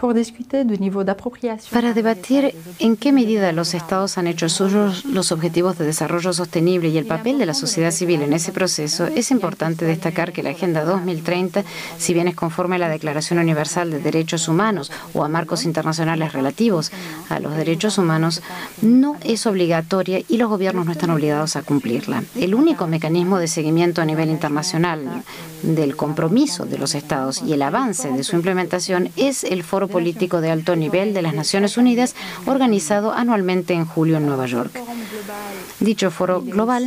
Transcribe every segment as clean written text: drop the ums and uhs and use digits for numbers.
Para debatir en qué medida los Estados han hecho suyos los objetivos de desarrollo sostenible y el papel de la sociedad civil en ese proceso, es importante destacar que la Agenda 2030, si bien es conforme a la Declaración Universal de Derechos Humanos o a marcos internacionales relativos a los derechos humanos, no es obligatoria y los gobiernos no están obligados a cumplirla. El único mecanismo de seguimiento a nivel internacional del compromiso de los Estados y el avance de su implementación es el Foro Político de Alto Nivel de las Naciones Unidas, organizado anualmente en julio en Nueva York. Dicho foro global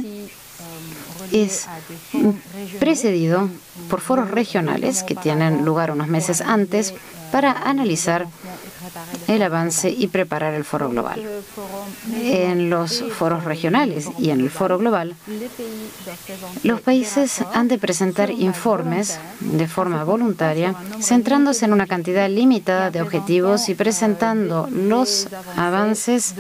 es precedido por foros regionales que tienen lugar unos meses antes para analizar el avance y preparar el foro global. En los foros regionales y en el foro global, los países han de presentar informes de forma voluntaria, centrándose en una cantidad limitada de objetivos y presentando los avances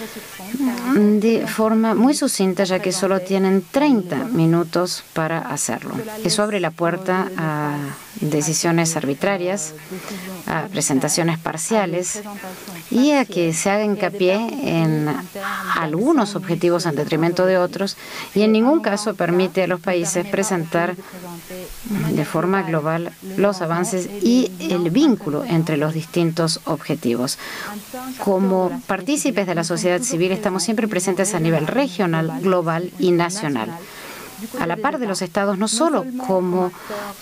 de forma muy sucinta, ya que solo tienen 30 minutos para hacerlo. Eso abre la puerta a decisiones arbitrarias, a presentaciones parciales y a que se haga hincapié en algunos objetivos en detrimento de otros, y en ningún caso permite a los países presentar de forma global los avances y el vínculo entre los distintos objetivos. Como partícipes de la sociedad civil estamos siempre presentes a nivel regional, global y nacional, a la par de los Estados, no solo como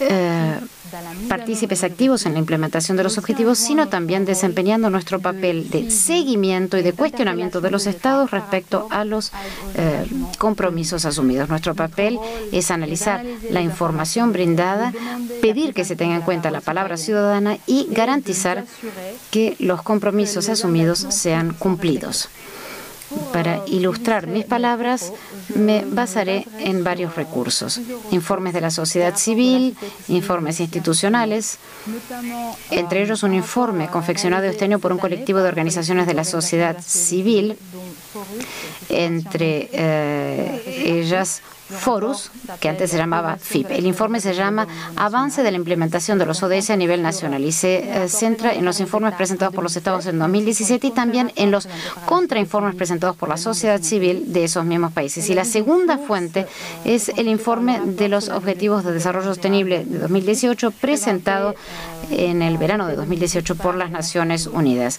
partícipes activos en la implementación de los objetivos, sino también desempeñando nuestro papel de seguimiento y de cuestionamiento de los Estados respecto a los compromisos asumidos. Nuestro papel es analizar la información brindada, pedir que se tenga en cuenta la palabra ciudadana y garantizar que los compromisos asumidos sean cumplidos. Para ilustrar mis palabras, me basaré en varios recursos: informes de la sociedad civil, informes institucionales, entre ellos un informe confeccionado este año por un colectivo de organizaciones de la sociedad civil, entre ellas Forus, que antes se llamaba FIP. El informe se llama Avance de la implementación de los ODS a nivel nacional y se centra en los informes presentados por los Estados en 2017 y también en los contrainformes presentados por la sociedad civil de esos mismos países. Y la segunda fuente es el informe de los Objetivos de Desarrollo Sostenible de 2018, presentado en el verano de 2018 por las Naciones Unidas.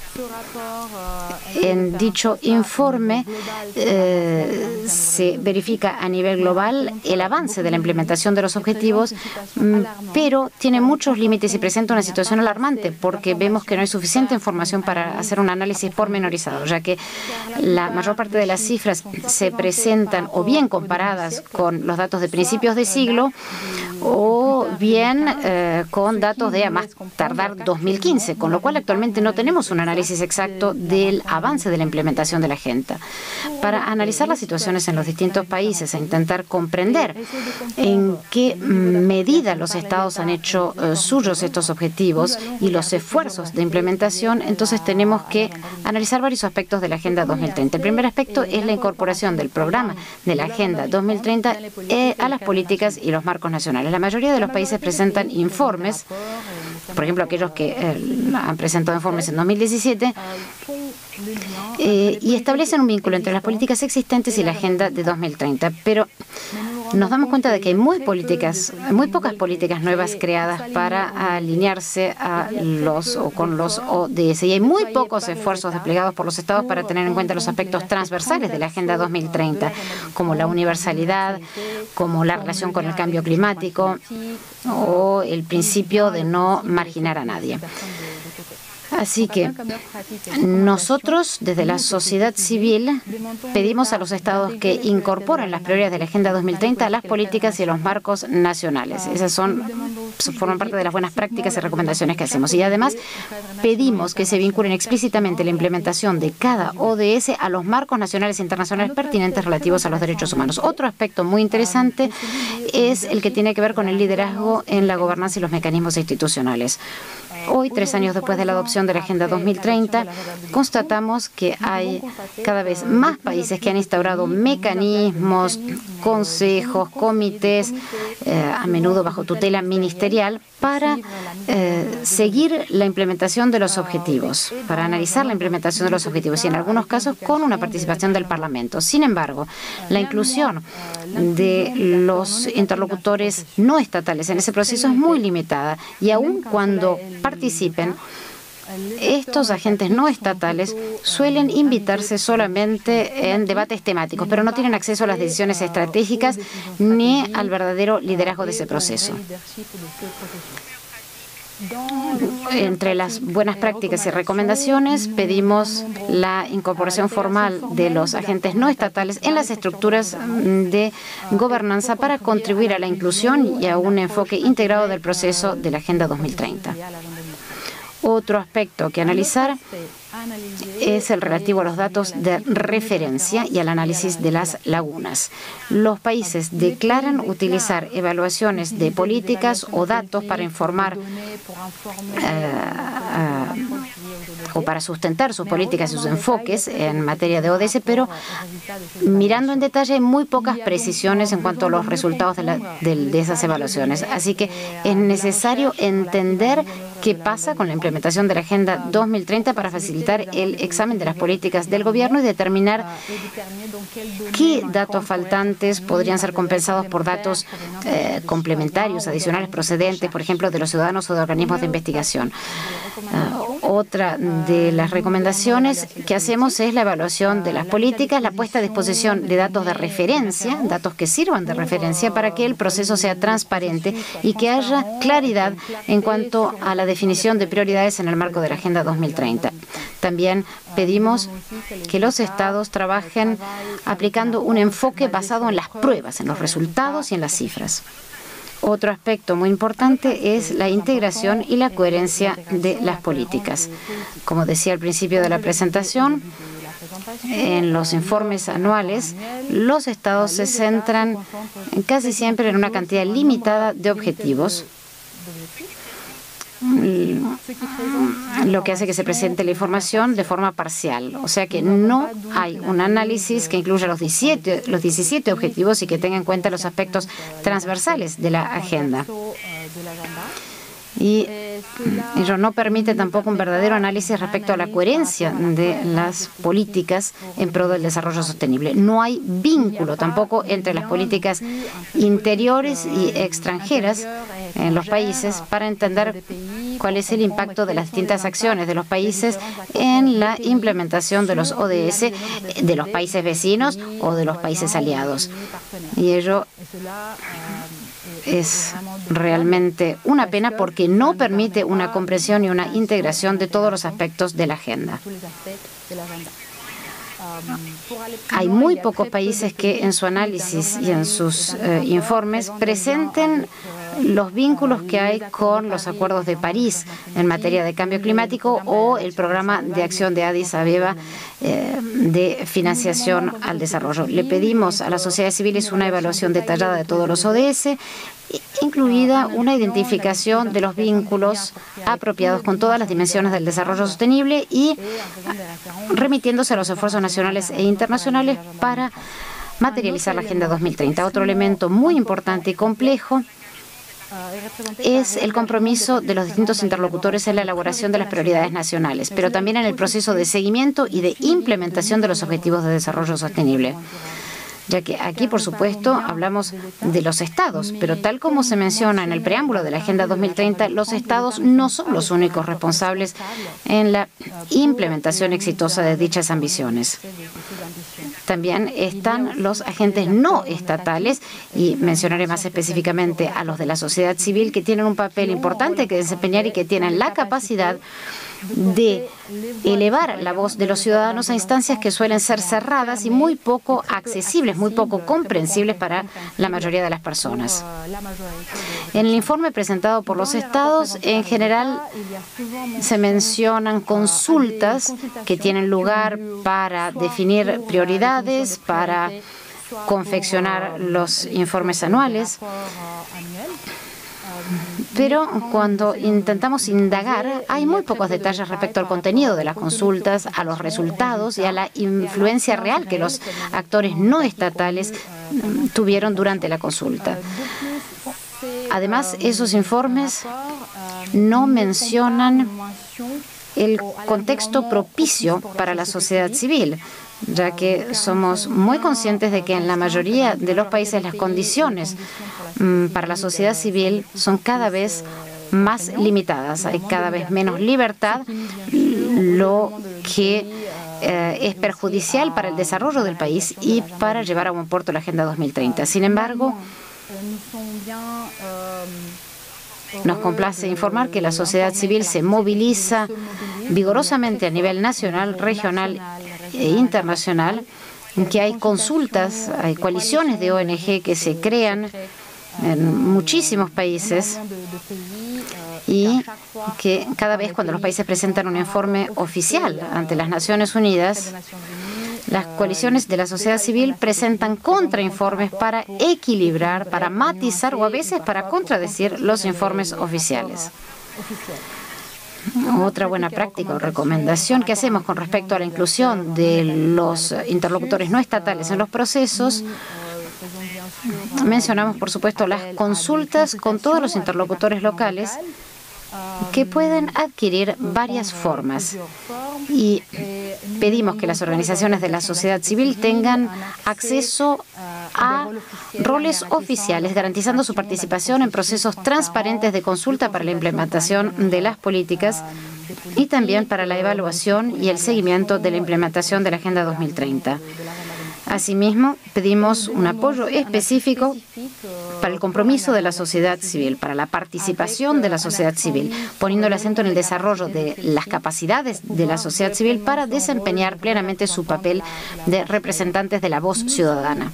En dicho informe se verifica a nivel global el avance de la implementación de los objetivos, pero tiene muchos límites y presenta una situación alarmante porque vemos que no hay suficiente información para hacer un análisis pormenorizado, ya que la mayor parte de las cifras se presentan o bien comparadas con los datos de principios de siglo o bien con datos de a más tardar 2015, con lo cual actualmente no tenemos un análisis exacto del avance de la implementación de la agenda. Para analizar las situaciones en los distintos países e intentar comprender en qué medida los Estados han hecho suyos estos objetivos y los esfuerzos de implementación, entonces tenemos que analizar varios aspectos de la Agenda 2030. El primer aspecto es la incorporación del programa de la Agenda 2030 a las políticas y los marcos nacionales. La mayoría de los países presentan informes, por ejemplo, aquellos que han presentado informes en 2017, y establecen un vínculo entre las políticas existentes y la Agenda de 2030. Pero nos damos cuenta de que hay muy pocas políticas nuevas creadas para alinearse con los ODS, y hay muy pocos esfuerzos desplegados por los Estados para tener en cuenta los aspectos transversales de la Agenda 2030, como la universalidad, como la relación con el cambio climático o el principio de no marginar a nadie. Así que nosotros, desde la sociedad civil, pedimos a los Estados que incorporen las prioridades de la Agenda 2030 a las políticas y a los marcos nacionales. Esas forman parte de las buenas prácticas y recomendaciones que hacemos. Y además, pedimos que se vinculen explícitamente la implementación de cada ODS a los marcos nacionales e internacionales pertinentes relativos a los derechos humanos. Otro aspecto muy interesante es el que tiene que ver con el liderazgo en la gobernanza y los mecanismos institucionales. Hoy, 3 años después de la adopción de la Agenda 2030, constatamos que hay cada vez más países que han instaurado mecanismos, consejos, comités a menudo bajo tutela ministerial, para seguir la implementación de los objetivos, para analizar la implementación de los objetivos y en algunos casos con una participación del Parlamento. Sin embargo, la inclusión de los interlocutores no estatales en ese proceso es muy limitada y aun cuando participen, estos agentes no estatales suelen invitarse solamente en debates temáticos, pero no tienen acceso a las decisiones estratégicas ni al verdadero liderazgo de ese proceso. Entre las buenas prácticas y recomendaciones, pedimos la incorporación formal de los agentes no estatales en las estructuras de gobernanza para contribuir a la inclusión y a un enfoque integrado del proceso de la Agenda 2030. Otro aspecto que analizar es el relativo a los datos de referencia y al análisis de las lagunas. Los países declaran utilizar evaluaciones de políticas o datos para informar o para sustentar sus políticas y sus enfoques en materia de ODS, pero mirando en detalle hay muy pocas precisiones en cuanto a los resultados de esas evaluaciones. Así que es necesario entender qué pasa con la implementación de la Agenda 2030 para facilitar el examen de las políticas del gobierno y determinar qué datos faltantes podrían ser compensados por datos complementarios, adicionales, procedentes, por ejemplo, de los ciudadanos o de organismos de investigación. Otra de las recomendaciones que hacemos es la evaluación de las políticas, la puesta a disposición de datos de referencia, datos que sirvan de referencia para que el proceso sea transparente y que haya claridad en cuanto a la definición de prioridades en el marco de la Agenda 2030. También pedimos que los estados trabajen aplicando un enfoque basado en las pruebas, en los resultados y en las cifras. Otro aspecto muy importante es la integración y la coherencia de las políticas. Como decía al principio de la presentación, en los informes anuales, los estados se centran casi siempre en una cantidad limitada de objetivos, lo que hace que se presente la información de forma parcial. O sea que no hay un análisis que incluya los 17 objetivos y que tenga en cuenta los aspectos transversales de la agenda. Y ello no permite tampoco un verdadero análisis respecto a la coherencia de las políticas en pro del desarrollo sostenible. No hay vínculo tampoco entre las políticas interiores y extranjeras en los países para entender cuál es el impacto de las distintas acciones de los países en la implementación de los ODS de los países vecinos o de los países aliados. Y ello es realmente una pena porque no permite una comprensión y una integración de todos los aspectos de la agenda. Hay muy pocos países que en su análisis y en sus informes presenten los vínculos que hay con los acuerdos de París en materia de cambio climático o el programa de acción de Addis Abeba de financiación al desarrollo. Le pedimos a las sociedades civiles una evaluación detallada de todos los ODS, incluida una identificación de los vínculos apropiados con todas las dimensiones del desarrollo sostenible y remitiéndose a los esfuerzos nacionales e internacionales para materializar la Agenda 2030. Otro elemento muy importante y complejo es el compromiso de los distintos interlocutores en la elaboración de las prioridades nacionales, pero también en el proceso de seguimiento y de implementación de los objetivos de desarrollo sostenible. Ya que aquí, por supuesto, hablamos de los estados, pero tal como se menciona en el preámbulo de la Agenda 2030, los estados no son los únicos responsables en la implementación exitosa de dichas ambiciones. También están los agentes no estatales, y mencionaré más específicamente a los de la sociedad civil, que tienen un papel importante que desempeñar y que tienen la capacidad de elevar la voz de los ciudadanos a instancias que suelen ser cerradas y muy poco accesibles, muy poco comprensibles para la mayoría de las personas. En el informe presentado por los estados, en general se mencionan consultas que tienen lugar para definir prioridades, para confeccionar los informes anuales. Pero cuando intentamos indagar, hay muy pocos detalles respecto al contenido de las consultas, a los resultados y a la influencia real que los actores no estatales tuvieron durante la consulta. Además, esos informes no mencionan el contexto propicio para la sociedad civil, ya que somos muy conscientes de que en la mayoría de los países las condiciones para la sociedad civil son cada vez más limitadas. Hay cada vez menos libertad, lo que es perjudicial para el desarrollo del país y para llevar a buen puerto la Agenda 2030. Sin embargo, nos complace informar que la sociedad civil se moviliza vigorosamente a nivel nacional, regional e internacional, que hay consultas, hay coaliciones de ONG que se crean en muchísimos países y que cada vez cuando los países presentan un informe oficial ante las Naciones Unidas, las coaliciones de la sociedad civil presentan contrainformes para equilibrar, para matizar o a veces para contradecir los informes oficiales. Otra buena práctica o recomendación que hacemos con respecto a la inclusión de los interlocutores no estatales en los procesos, mencionamos, por supuesto, las consultas con todos los interlocutores locales que pueden adquirir varias formas y pedimos que las organizaciones de la sociedad civil tengan acceso a roles oficiales, garantizando su participación en procesos transparentes de consulta para la implementación de las políticas y también para la evaluación y el seguimiento de la implementación de la Agenda 2030. Asimismo, pedimos un apoyo específico para el compromiso de la sociedad civil, para la participación de la sociedad civil, poniendo el acento en el desarrollo de las capacidades de la sociedad civil para desempeñar plenamente su papel de representantes de la voz ciudadana.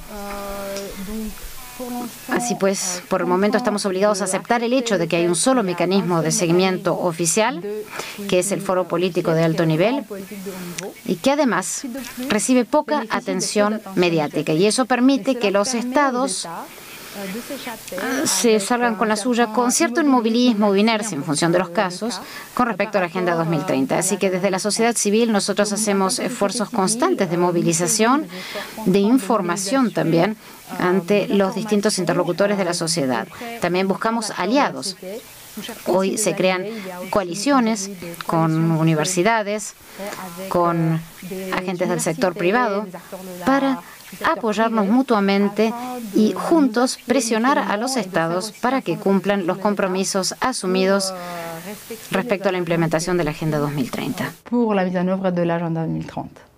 Así pues, por el momento estamos obligados a aceptar el hecho de que hay un solo mecanismo de seguimiento oficial, que es el Foro Político de Alto Nivel, y que además recibe poca atención mediática. Y eso permite que los estados se salgan con la suya con cierto inmovilismo o inercia en función de los casos con respecto a la Agenda 2030. Así que desde la sociedad civil nosotros hacemos esfuerzos constantes de movilización, de información también ante los distintos interlocutores de la sociedad. También buscamos aliados. Hoy se crean coaliciones con universidades, con agentes del sector privado, para apoyarnos mutuamente y juntos presionar a los estados para que cumplan los compromisos asumidos respecto a la implementación de la Agenda 2030. Pour la mise en œuvre de l'agenda 2030.